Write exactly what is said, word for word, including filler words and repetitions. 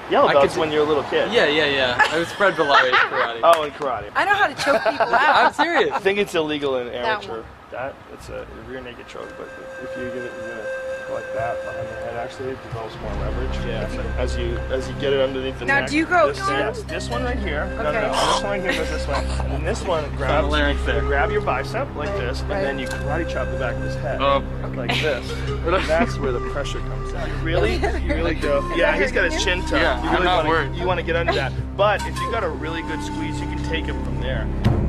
Yellow I belts could- when you're a little kid. Yeah, yeah, yeah. I was spread below age karate. Oh, in karate. I know how to choke people I'm out. serious. I think it's illegal in amateur. one. That, it's a rear naked choke, but if you get it, you're gonna go like that behind the head. Actually, it develops more leverage. Yeah. So as you as you get it underneath the Now, neck. do you go- This, yes, this one right here. No, no, Okay. no. This one right here goes this way, and then this one grabs. larynx there. Grab your bicep like this, and Right. then you karate chop the back of his head. Oh. Like this. And that's where the pressure comes in. You really, you really go. Yeah, he's got his chin tucked. Yeah, you I'm really not wanna, worried. You want to get under that. But if you got a really good squeeze, you can take it from there.